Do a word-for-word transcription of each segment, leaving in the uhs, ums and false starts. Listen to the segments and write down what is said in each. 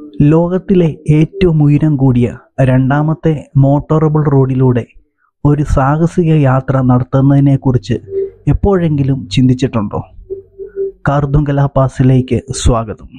ലോകത്തിലെ ഏറ്റവും ഉയരം കൂടിയ രണ്ടാമത്തെ മോട്ടോറബിൾ റോഡിലൂടെ ഒരു സാഹസിക യാത്ര നടത്തുന്നതിനെക്കുറിച്ച് എപ്പോഴെങ്കിലും ചിന്തിച്ചിട്ടുണ്ടോ? കാർദുങ്കല പാസിലേക്ക് സ്വാഗതം.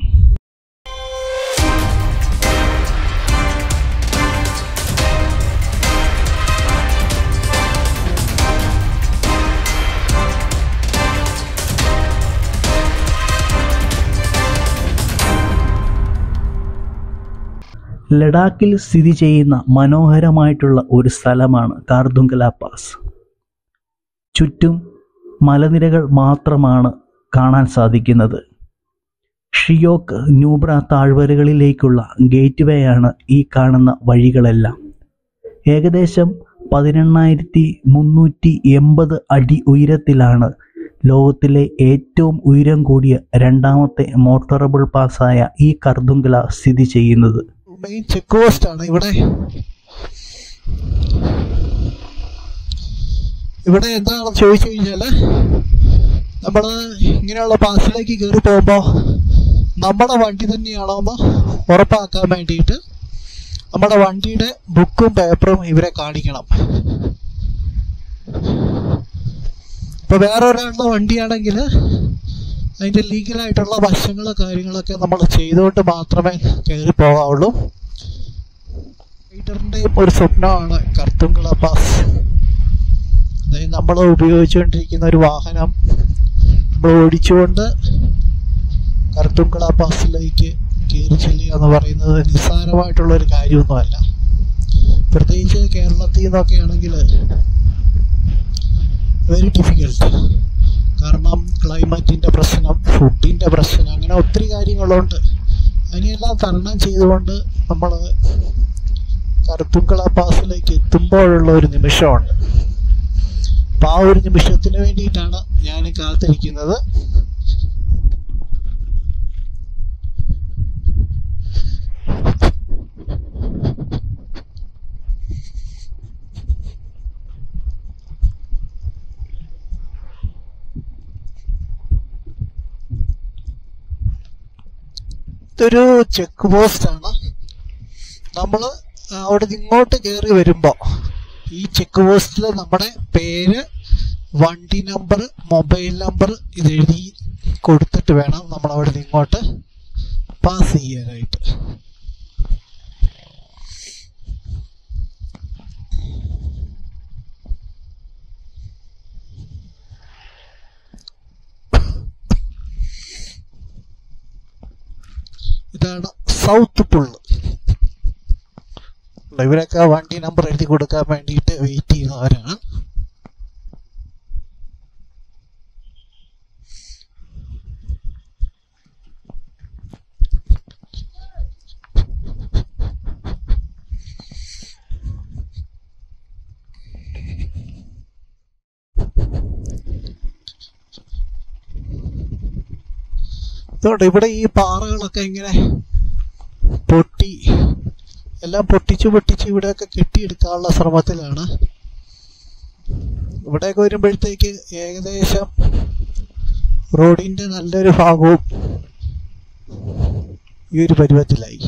ലഡാക്കിൽ സ്ഥിതി ചെയ്യുന്ന മനോഹരമായിട്ടുള്ള ഒരു സ്ഥലമാണ് കാർദുങ്കല പാസ്. ചുറ്റും മലനിരകൾ മാത്രമാണ് കാണാൻ സാധിക്കുന്നത്. ഷിയോക്ക് ന്യൂബ്ര താഴ്വരകളിലേക്കുള്ള ഗേറ്റ് വേ ആണ് ഈ കാണുന്ന വഴികളെല്ലാം. ഏകദേശം പതിനെണ്ണായിരത്തി മുന്നൂറ്റി എൺപത് അടി ഉയരത്തിലാണ് ലോകത്തിലെ ഏറ്റവും ഉയരം കൂടിയ രണ്ടാമത്തെ മോട്ടോറബിൾ പാസായ ഈ കാർദുങ്കല സ്ഥിതി ചെയ്യുന്നത്. മെയിൻ ചെക്ക് പോസ്റ്റ് ആണ് ഇവിടെ. ഇവിടെ എന്താണെന്ന് ചോദിച്ചു കഴിഞ്ഞാല് നമ്മൾ ഇങ്ങനെയുള്ള പാസിലേക്ക് കയറി പോകുമ്പോൾ നമ്മുടെ വണ്ടി തന്നെയാണോ എന്ന് ഉറപ്പാക്കാൻ വേണ്ടിയിട്ട് നമ്മുടെ വണ്ടിയുടെ ബുക്കും പേപ്പറും ഇവരെ കാണിക്കണം. ഇപ്പൊ വേറെ ഒരാളുടെ വണ്ടിയാണെങ്കിൽ അതിന്റെ ലീഗലായിട്ടുള്ള വശങ്ങളോ കാര്യങ്ങളൊക്കെ നമ്മൾ ചെയ്തുകൊണ്ട് മാത്രമേ കയറി പോകാവുള്ളൂ. റൈഡറിന്റെയും ഒരു സ്വപ്നമാണ് കാർദുങ്കല പാസ്. അതായത് നമ്മൾ ഉപയോഗിച്ചുകൊണ്ടിരിക്കുന്ന ഒരു വാഹനം നമ്മൾ ഓടിച്ചുകൊണ്ട് കാർദുങ്കല പാസിലേക്ക് കയറി ചെല്ലുക എന്ന് പറയുന്നത് നിസ്സാരമായിട്ടുള്ള ഒരു കാര്യമൊന്നുമല്ല. പ്രത്യേകിച്ച് കേരളത്തിൽ നിന്നൊക്കെ ആണെങ്കിൽ വെരി ഡിഫിക്കൽട്ട്. കാരണം ക്ലൈമറ്റിൻ്റെ പ്രശ്നം, ഫുഡിൻ്റെ പ്രശ്നം, അങ്ങനെ ഒത്തിരി കാര്യങ്ങളുണ്ട്. അതിനെല്ലാം തരണം ചെയ്തുകൊണ്ട് നമ്മൾ കാർദുങ്കല പാസിലേക്ക് എത്തുമ്പോഴുള്ള ഒരു നിമിഷമുണ്ട്. അപ്പം ആ ഒരു നിമിഷത്തിന് വേണ്ടിയിട്ടാണ് ഞാൻ കാത്തിരിക്കുന്നത്. ഇതൊരു ചെക്ക് പോസ്റ്റ് ആണ്. നമ്മൾ അവിടെ നിന്ന് ഇങ്ങോട്ട് കയറി വരുമ്പോൾ ഈ ചെക്ക് പോസ്റ്റിൽ നമ്മുടെ പേര്, വണ്ടി നമ്പർ, മൊബൈൽ നമ്പർ ഇതെഴുതി കൊടുത്തിട്ട് വേണം നമ്മൾ അവിടെ നിന്ന് ഇങ്ങോട്ട് പാസ് ചെയ്യാനായിട്ട്. ഇതാണ് സൗത്ത് പുള്ള്. ഇവരൊക്കെ വണ്ടി നമ്പർ എഴുതി കൊടുക്കാൻ വേണ്ടിയിട്ട് വെയിറ്റ് ചെയ്യുന്നവരാണ്. ഇതുകൊണ്ട് ഇവിടെ ഈ പാറകളൊക്കെ ഇങ്ങനെ പൊട്ടി എല്ലാം പൊട്ടിച്ച് പൊട്ടിച്ച് ഇവിടെയൊക്കെ കെട്ടിയെടുക്കാനുള്ള ശ്രമത്തിലാണ്. ഇവിടെയൊക്കെ വരുമ്പോഴത്തേക്ക് ഏകദേശം റോഡിന്റെ നല്ലൊരു ഭാഗവും ഈ ഒരു പരുവത്തിലായി.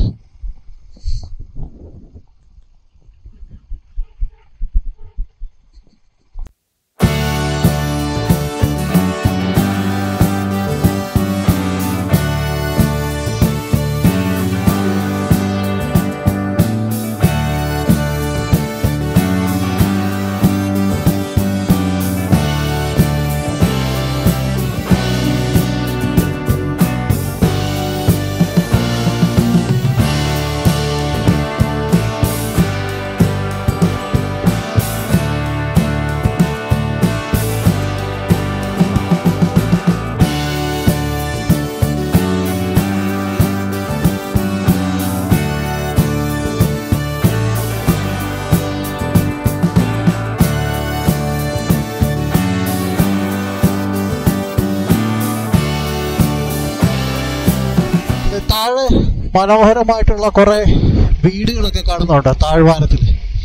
താഴെ മനോഹരമായിട്ടുള്ള കുറെ വീടുകളൊക്കെ കാണുന്നുണ്ട് താഴ്വാരത്തിൽ.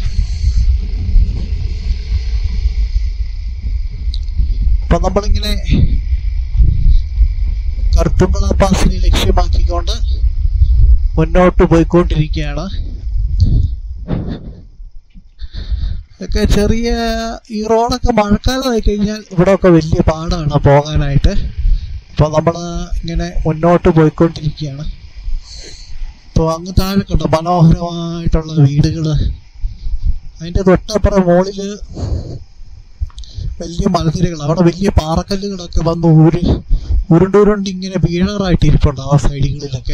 അപ്പൊ നമ്മളിങ്ങനെ കാർദുങ്കല പാസിനെ ലക്ഷ്യമാക്കിക്കൊണ്ട് മുന്നോട്ട് പോയിക്കൊണ്ടിരിക്കുകയാണ്. ഒക്കെ ചെറിയ ഈ റോഡൊക്കെ മഴക്കാലമായി കഴിഞ്ഞാൽ ഇവിടെയൊക്കെ വലിയ പാടാണ് പോകാനായിട്ട്. അപ്പോൾ നമ്മൾ ഇങ്ങനെ മുന്നോട്ട് പോയിക്കൊണ്ടിരിക്കുകയാണ്. ഇപ്പോൾ അങ്ങ് താഴെ കണ്ടോ മനോഹരമായിട്ടുള്ള വീടുകൾ. അതിൻ്റെ തൊട്ടപ്പുറം മുകളിൽ വലിയ മലനിരകൾ, അവിടെ വലിയ പാറക്കല്ലുകളൊക്കെ വന്ന് ഊരി ഉരുണ്ടുരുണ്ട് ഇങ്ങനെ വീഴാറായിട്ട് ഇരിപ്പുണ്ട് ആ സൈഡുകളിലൊക്കെ.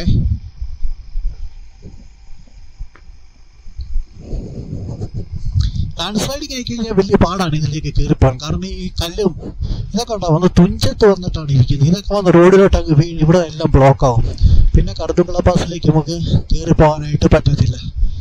ലാൻഡ് സ്ലൈഡിങ് ആയി കഴിഞ്ഞാൽ വലിയ പാടാണ് ഇതിലേക്ക് കയറിപ്പോകാൻ. കാരണം ഈ കല്ലും ഇതൊക്കെ ഉണ്ടാവും വന്ന് തുഞ്ചത്ത് വന്നിട്ടാണ് ഇരിക്കുന്നത്. ഇതൊക്കെ വന്ന് റോഡിലോട്ടൊക്കെ വീണ് ഇവിടെ എല്ലാം ബ്ലോക്ക് ആവും. പിന്നെ കർദുങ്കള പാസിലേക്ക് നമുക്ക് കയറി പോകാനായിട്ട് പറ്റത്തില്ല.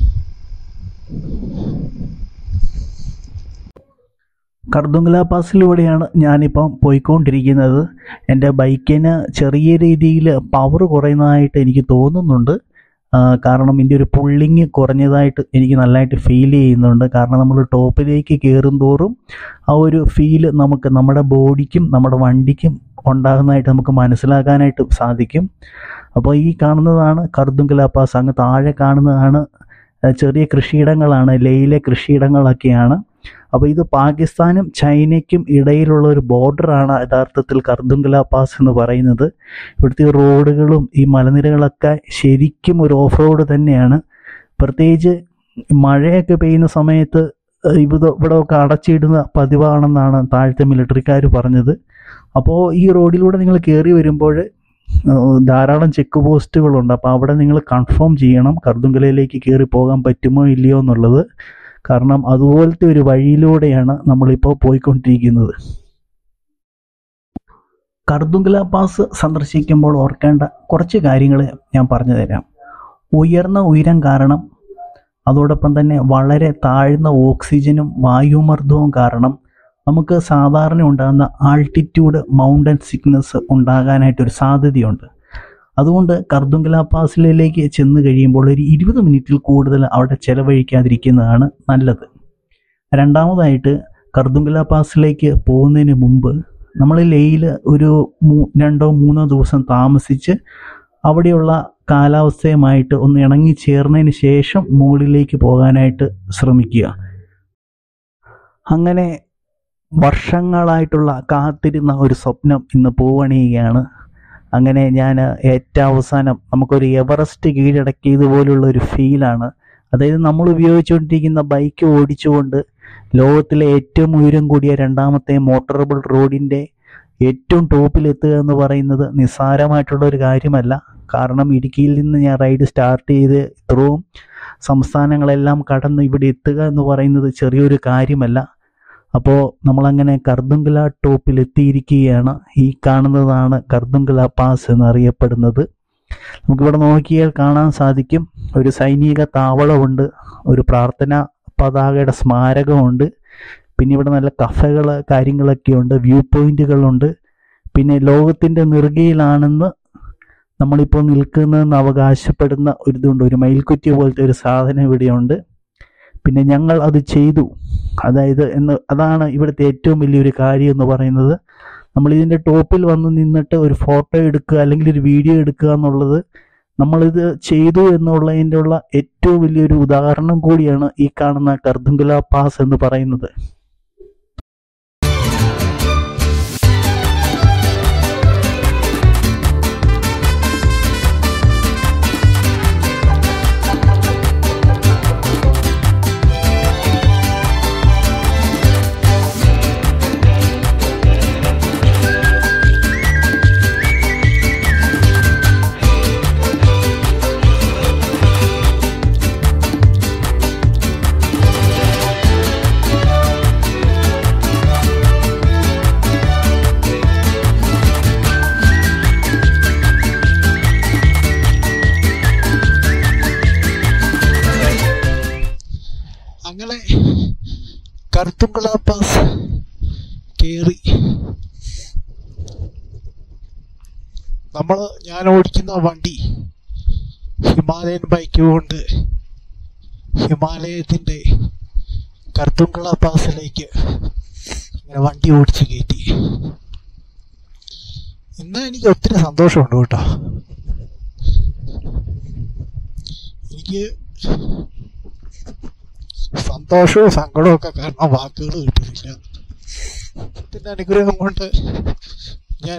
കർദുങ്കള പാസിലൂടെയാണ് ഞാനിപ്പം പോയിക്കൊണ്ടിരിക്കുന്നത്. എൻ്റെ ബൈക്കിന് ചെറിയ രീതിയിൽ പവർ കുറയുന്നതായിട്ട് എനിക്ക് തോന്നുന്നുണ്ട്. കാരണം ഇതിൻ്റെ ഒരു പുള്ളിങ് കുറഞ്ഞതായിട്ട് എനിക്ക് നല്ലതായിട്ട് ഫീൽ ചെയ്യുന്നുണ്ട്. കാരണം നമ്മൾ ടോപ്പിലേക്ക് കയറും തോറും ആ ഒരു ഫീല് നമുക്ക് നമ്മുടെ ബോഡിക്കും നമ്മുടെ വണ്ടിക്കും ഉണ്ടാകുന്നതായിട്ട് നമുക്ക് മനസ്സിലാക്കാനായിട്ട് സാധിക്കും. അപ്പോൾ ഈ കാണുന്നതാണ് കർദുങ്കള പാസ്. അങ്ങ് താഴെ കാണുന്നതാണ് ചെറിയ കൃഷിയിടങ്ങളാണ്, ലേയിലെ കൃഷിയിടങ്ങളൊക്കെയാണ്. അപ്പോൾ ഇത് പാകിസ്ഥാനും ചൈനയ്ക്കും ഇടയിലുള്ള ഒരു ബോർഡറാണ് യഥാർത്ഥത്തിൽ കർദുങ്കള പാസ് എന്ന് പറയുന്നത്. ഇവിടുത്തെ റോഡുകളും ഈ മലനിരകളൊക്കെ ശരിക്കും ഒരു ഓഫ് റോഡ് തന്നെയാണ്. പ്രത്യേകിച്ച് മഴയൊക്കെ പെയ്യുന്ന സമയത്ത് ഇവിടെ ഇവിടെയൊക്കെ അടച്ചിടുന്ന പതിവാണെന്നാണ് താഴത്തെ മിലിറ്ററിക്കാർ പറഞ്ഞത്. അപ്പോൾ ഈ റോഡിലൂടെ നിങ്ങൾ കയറി വരുമ്പോൾ ധാരാളം ചെക്ക് പോസ്റ്റുകളുണ്ട്. അപ്പോൾ അവിടെ നിങ്ങൾ കൺഫേം ചെയ്യണം കർദുങ്കളയിലേക്ക് കയറി പോകാൻ പറ്റുമോ ഇല്ലയോ എന്നുള്ളത്. കാരണം അതുപോലത്തെ ഒരു വഴിയിലൂടെയാണ് നമ്മളിപ്പോൾ പോയിക്കൊണ്ടിരിക്കുന്നത്. കർദുങ്കള പാസ് സന്ദർശിക്കുമ്പോൾ ഓർക്കേണ്ട കുറച്ച് കാര്യങ്ങൾ ഞാൻ പറഞ്ഞു തരാം. ഉയർന്ന ഉയരം കാരണം, അതോടൊപ്പം തന്നെ വളരെ താഴ്ന്ന ഓക്സിജനും വായുമർദ്ദവും കാരണം നമുക്ക് സാധാരണ ഉണ്ടാകുന്ന ആൾട്ടിറ്റ്യൂഡ് മൗണ്ടൻ സിക്നസ് ഉണ്ടാകാനായിട്ടൊരു സാധ്യതയുണ്ട്. അതുകൊണ്ട് കർദുങ്കള പാസിലേക്ക് ചെന്ന് കഴിയുമ്പോൾ ഒരു ഇരുപത് മിനിറ്റിൽ കൂടുതൽ അവിടെ ചെലവഴിക്കാതിരിക്കുന്നതാണ് നല്ലത്. രണ്ടാമതായിട്ട് കർദുങ്കള പാസിലേക്ക് പോകുന്നതിന് മുമ്പ് നമ്മൾ ലേയിൽ ഒരു മൂ രണ്ടോ മൂന്നോ ദിവസം താമസിച്ച് അവിടെയുള്ള കാലാവസ്ഥയുമായിട്ട് ഒന്ന് ഇണങ്ങി ചേർന്നതിന് ശേഷം മുകളിലേക്ക് പോകാനായിട്ട് ശ്രമിക്കുക. അങ്ങനെ വർഷങ്ങളായിട്ടുള്ള കാത്തിരുന്ന ഒരു സ്വപ്നം ഇന്ന് പൂവണിയുകയാണ്. അങ്ങനെ ഞാൻ ഏറ്റവും അവസാനം നമുക്കൊരു എവറസ്റ്റ് കീഴടക്കിയതുപോലുള്ള ഒരു ഫീലാണ്. അതായത് നമ്മൾ ഉപയോഗിച്ചുകൊണ്ടിരിക്കുന്ന ബൈക്ക് ഓടിച്ചുകൊണ്ട് ലോകത്തിലെ ഏറ്റവും ഉയരം കൂടിയ രണ്ടാമത്തെ മോട്ടറബിൾ റോഡിൻ്റെ ഏറ്റവും ടോപ്പിലെത്തുക എന്ന് പറയുന്നത് നിസ്സാരമായിട്ടുള്ള ഒരു കാര്യമല്ല. കാരണം ഇടുക്കിയിൽ നിന്ന് ഞാൻ റൈഡ് സ്റ്റാർട്ട് ചെയ്ത് ഇത്രയും സംസ്ഥാനങ്ങളെല്ലാം കടന്ന് ഇവിടെ എത്തുക എന്ന് പറയുന്നത് ചെറിയൊരു കാര്യമല്ല. അപ്പോൾ നമ്മളങ്ങനെ കർദുങ്കള ടോപ്പിൽ എത്തിയിരിക്കുകയാണ്. ഈ കാണുന്നതാണ് കർദുങ്കള പാസ് എന്നറിയപ്പെടുന്നത്. നമുക്കിവിടെ നോക്കിയാൽ കാണാൻ സാധിക്കും ഒരു സൈനിക താവളമുണ്ട്, ഒരു പ്രാർത്ഥനാ പതാകയുടെ സ്മാരകമുണ്ട്, പിന്നെ ഇവിടെ നല്ല കഫകൾ കാര്യങ്ങളൊക്കെ ഉണ്ട്, വ്യൂ പോയിന്റുകളുണ്ട്. പിന്നെ ലോകത്തിൻ്റെ നെറുകയിലാണെന്ന് നമ്മളിപ്പോൾ നിൽക്കുന്നതെന്ന് അവകാശപ്പെടുന്ന ഒരു ഇതുണ്ട്, ഒരു മയിൽക്കുറ്റി പോലത്തെ ഒരു സാധനം ഇവിടെയുണ്ട്. പിന്നെ ഞങ്ങൾ അത് ചെയ്തു, അതായത് എന്ന് അതാണ് ഇവിടുത്തെ ഏറ്റവും വലിയൊരു കാര്യം എന്ന് പറയുന്നത്. നമ്മൾ ഇതിൻ്റെ ടോപ്പിൽ വന്ന് നിന്നിട്ട് ഒരു ഫോട്ടോ എടുക്കുക അല്ലെങ്കിൽ ഒരു വീഡിയോ എടുക്കുക എന്നുള്ളത് നമ്മളിത് ചെയ്തു എന്നുള്ളതിൻ്റെ ഉള്ള ഏറ്റവും വലിയൊരു ഉദാഹരണം കൂടിയാണ് ഈ കാണുന്ന കർദുങ്കള പാസ് എന്ന് പറയുന്നത്. അങ്ങനെ കർദുങ്കള പാസ് കയറി നമ്മൾ ഞാൻ ഓടിക്കുന്ന വണ്ടി ഹിമാലയൻ ബൈക്ക് കൊണ്ട് ഹിമാലയത്തിൻ്റെ കർദുങ്കള പാസിലേക്ക് ഇങ്ങനെ വണ്ടി ഓടിച്ച് കയറ്റി. ഇന്ന് എനിക്ക് ഒത്തിരി സന്തോഷമുണ്ട് കേട്ടോ. എനിക്ക് സന്തോഷവും സങ്കടവും ഒക്കെ കാരണം വാക്കുകൾ കിട്ടുന്നില്ല. ഇതിന്റെ അനുഗ്രഹം കൊണ്ട് ഞാൻ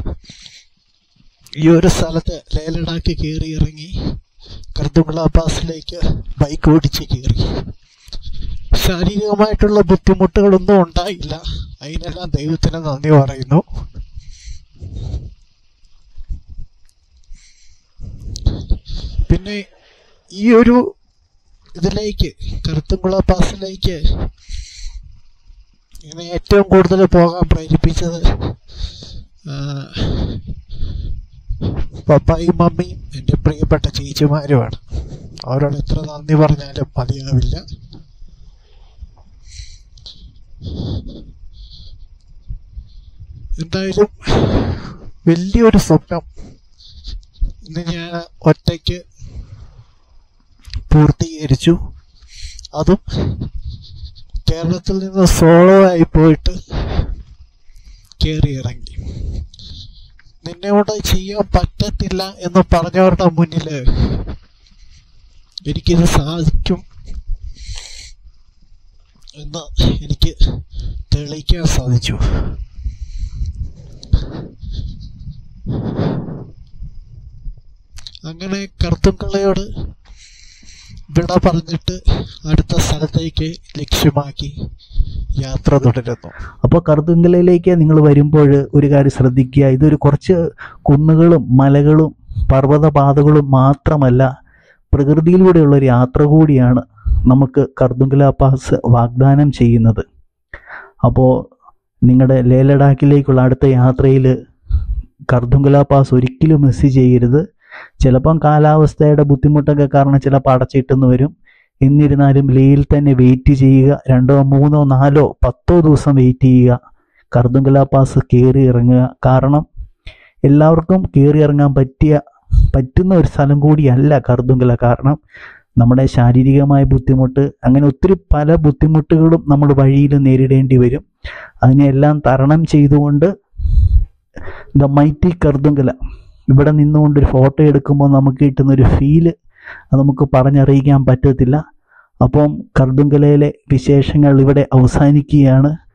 ഈ ഒരു സ്ഥലത്ത് ലേ ലഡാക്ക് കയറി ഇറങ്ങി കർദുങ്ല പാസിലേക്ക് ബൈക്ക് ഓടിച്ച് കയറി. ശാരീരികമായിട്ടുള്ള ബുദ്ധിമുട്ടുകളൊന്നും ഉണ്ടായില്ല. അതിനെല്ലാം ദൈവത്തിന് നന്ദി പറയുന്നു. പിന്നെ ഈ ഒരു ഇതിലേക്ക് കർദുങ്ല പാസിലേക്ക് എന്നെ ഏറ്റവും കൂടുതൽ പോകാൻ പ്രേരിപ്പിച്ചത് പപ്പായും മമ്മിയും എൻ്റെ പ്രിയപ്പെട്ട ചേച്ചിമാരുമാണ്. അവരോട് എത്ര നന്ദി പറഞ്ഞാലും മതിയാവില്ല. എന്തായാലും വലിയൊരു സ്വപ്നം ഇന്ന് ഞാൻ ഒറ്റയ്ക്ക് പൂർത്തീകരിച്ചു. അതും കേരളത്തിൽ നിന്ന് സോളോ ആയി പോയിട്ട് കയറി ഇറങ്ങി. നിന്നോട് ചെയ്യാൻ പറ്റത്തില്ല എന്ന് പറഞ്ഞവരുടെ മുന്നില് എനിക്കിത് സാധിക്കും എന്ന് എനിക്ക് തെളിയിക്കാൻ സാധിച്ചു. അങ്ങനെ കർത്തുങ്കളയോട് വിട പറഞ്ഞിട്ട് അടുത്ത സ്ഥലത്തേക്ക് ലക്ഷ്യമാക്കി യാത്ര തുടരുന്നു. അപ്പോൾ കർദുങ്കലയിലേക്ക് നിങ്ങൾ വരുമ്പോൾ ഒരു കാര്യം ശ്രദ്ധിക്കുക. ഇതൊരു കുറച്ച് കുന്നുകളും മലകളും പർവ്വതപാതകളും മാത്രമല്ല, പ്രകൃതിയിലൂടെയുള്ള ഒരു യാത്ര കൂടിയാണ് നമുക്ക് കർദുങ്കല പാസ് വാഗ്ദാനം ചെയ്യുന്നത്. അപ്പോൾ നിങ്ങളുടെ ലേ ലഡാക്കിലേക്കുള്ള അടുത്ത യാത്രയിൽ കർദുങ്കല പാസ് ഒരിക്കലും മിസ് ചെയ്യരുത്. ചിലപ്പം കാലാവസ്ഥയുടെ ബുദ്ധിമുട്ടൊക്കെ കാരണം ചിലപ്പോൾ അടച്ചിട്ടെന്ന് വരും. എന്നിരുന്നാലും ലേയിൽ തന്നെ വെയിറ്റ് ചെയ്യുക. രണ്ടോ മൂന്നോ നാലോ പത്തോ ദിവസം വെയിറ്റ് ചെയ്യുക. കർദുങ്കല പാസ് കയറി ഇറങ്ങുക. കാരണം എല്ലാവർക്കും കയറി ഇറങ്ങാൻ പറ്റിയ പറ്റുന്ന ഒരു സ്ഥലം കൂടിയല്ല കർദുങ്കല. കാരണം നമ്മുടെ ശാരീരികമായ ബുദ്ധിമുട്ട്, അങ്ങനെ ഒത്തിരി പല ബുദ്ധിമുട്ടുകളും നമ്മൾ വഴിയിൽ നേരിടേണ്ടി വരും. അതിനെല്ലാം തരണം ചെയ്തുകൊണ്ട് ദ മൈറ്റി കർദുങ്കല ഇവിടെ നിന്നുകൊണ്ടൊരു ഫോട്ടോ എടുക്കുമ്പോൾ നമുക്ക് കിട്ടുന്നൊരു ഫീല് അത് നമുക്ക് പറഞ്ഞറിയിക്കാൻ പറ്റത്തില്ല. അപ്പം കർദുങ്കലയിലെ വിശേഷങ്ങൾ ഇവിടെ അവസാനിക്കുകയാണ്.